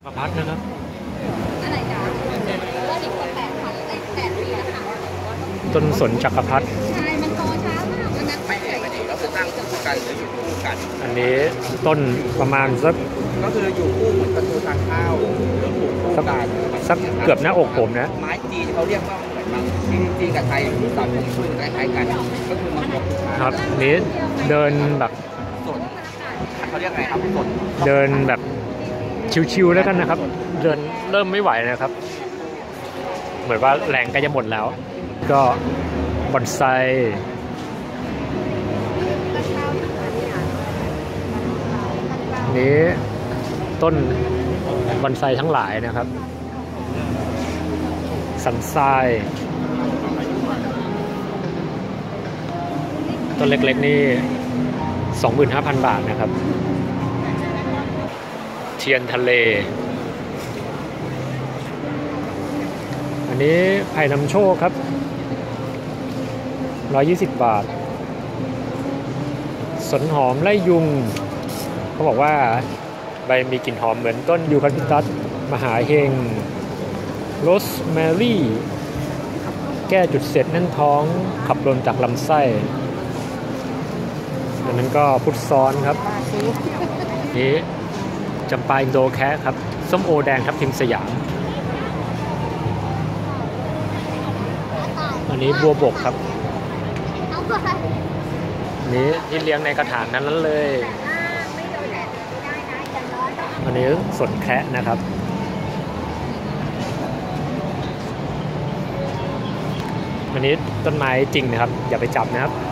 ประพัดนะครับอะไรจ๊ะว่าเด็กคน8 ปีแล้วค่ะต้นสนจักรพรรดิใช่มันโตช้ามากอันนั้นไม่ก็คือตั้งคู่กันหรืออยู่คู่กันอันนี้ต้นประมาณสักก็คืออยู่คู่เหมือนประตูทางเข้าหรือปลูกคู่กันสักเกือบหน้าอกผมนะไม้จีนเขาเรียกว่าเหมือนบางจีนกับไทยสามผมช่วยคล้ายๆกันก็คือมังกรครับนี้เดินแบบสนเขาเรียกไงครับสนเดินแบบชิวๆแล้วกันนะครับเดินเริ่มไม่ไหวนะครับเหมือนว่าแรงใกล้จะหมดแล้วก็บอนไซนี้ต้นบอนไซทั้งหลายนะครับสันทรายต้นเล็กๆนี่ 25,000 บาทนะครับเทียนทะเลอันนี้ไผ่นำโชคครับ120 บาทสนหอมไล่ยุงเขาบอกว่าใบมีกลิ่นหอมเหมือนต้นยูคาลิปตัสมหาเฮงโรสแมรี่แก้จุดเสร็จแน่นท้องขับลมจากลำไส้อันนั้นก็พุทธซ้อนครับนี้จำปาอินโดแคะครับส้มโอแดงทับทิมสยามอันนี้บัวบกครับนี้ที่เลี้ยงในกระถางนั้นเลยอันนี้สนแคะนะครับอันนี้ต้นไม้จริงนะครับอย่าไปจับนะครับ